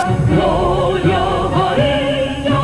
Glória Rainha.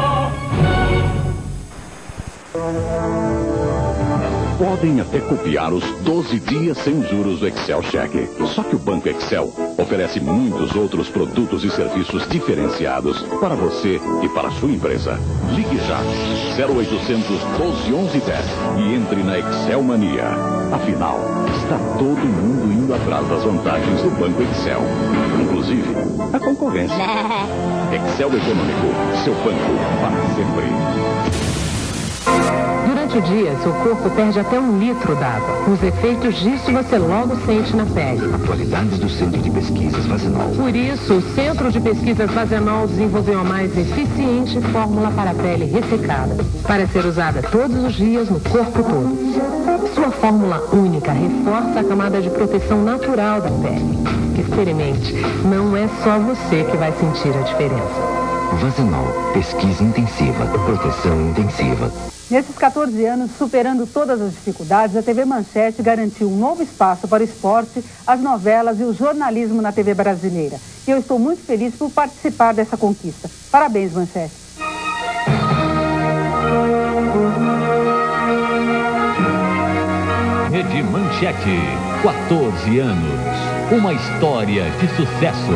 Podem até copiar os 12 dias sem juros do Excel Cheque. Só que o Banco Excel oferece muitos outros produtos e serviços diferenciados para você e para a sua empresa. Ligue já, 0800 12 11 10 e entre na Excel Mania. Afinal, está todo mundo indo atrás das vantagens do Banco Excel. Inclusive, a concorrência. Excel Econômico, seu banco para sempre. Durante o dia, seu corpo perde até 1 litro d'água. Os efeitos disso você logo sente na pele. Atualidades do Centro de Pesquisas Vazenol. Por isso, o Centro de Pesquisas Vazenol desenvolveu a mais eficiente fórmula para a pele ressecada, para ser usada todos os dias no corpo todo. Sua fórmula única reforça a camada de proteção natural da pele. Experimente, não é só você que vai sentir a diferença. Vazenol, pesquisa intensiva, proteção intensiva. Nesses 14 anos, superando todas as dificuldades, a TV Manchete garantiu um novo espaço para o esporte, as novelas e o jornalismo na TV brasileira. E eu estou muito feliz por participar dessa conquista. Parabéns, Manchete. Rede Manchete, 14 anos. Uma história de sucesso.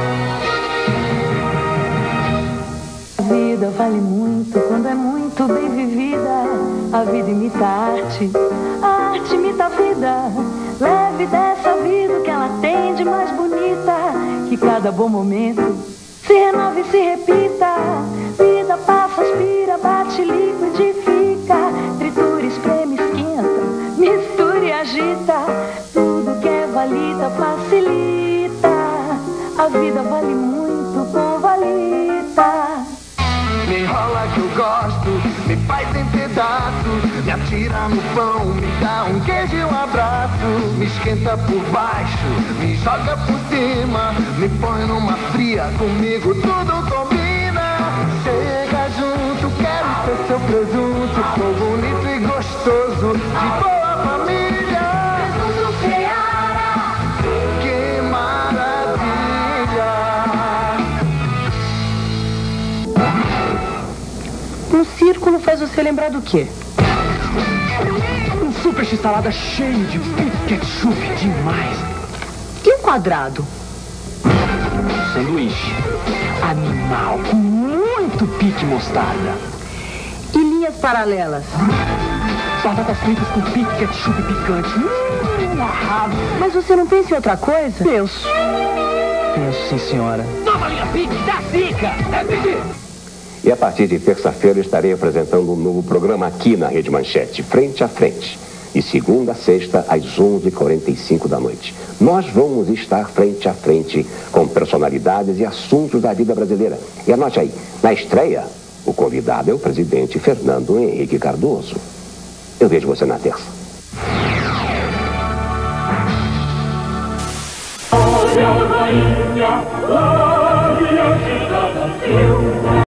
A vida vale muito quando é muito bem vivida. A vida imita a arte imita a vida. Leve dessa vida o que ela tem de mais bonita. Que cada bom momento se renove e se repita. Vida passa, aspira, bate, liquidifica. Tritura, espreme, esquenta, mistura e agita. Tudo que é valida facilita. A vida vale muito com valita. Me enrola que eu gosto, me faz em pedaços, me atira no pão, me dá um queijo e um abraço, me esquenta por baixo, me joga por cima, me põe numa fria, comigo tudo combina. Chega junto, quero ser seu presunto, sou bonito e gostoso, de boa família. Presunto Seara, que maravilha. Um círculo faz você lembrar do quê? Um super x-salada cheio de ketchup demais. E um quadrado? Sanduíche. Animal, com muito pique mostarda. E linhas paralelas? Batatas fritas com pique ketchup picante. Arrado. Mas você não pensa em outra coisa? Penso, sim, senhora. Nova linha Pique da Zica. É Pique. E a partir de terça-feira estarei apresentando um novo programa aqui na Rede Manchete, Frente a Frente. De segunda a sexta, às 11h45 da noite. Nós vamos estar frente a frente com personalidades e assuntos da vida brasileira. E anote aí, na estreia, o convidado é o presidente Fernando Henrique Cardoso. Eu vejo você na terça. Glória Rainha.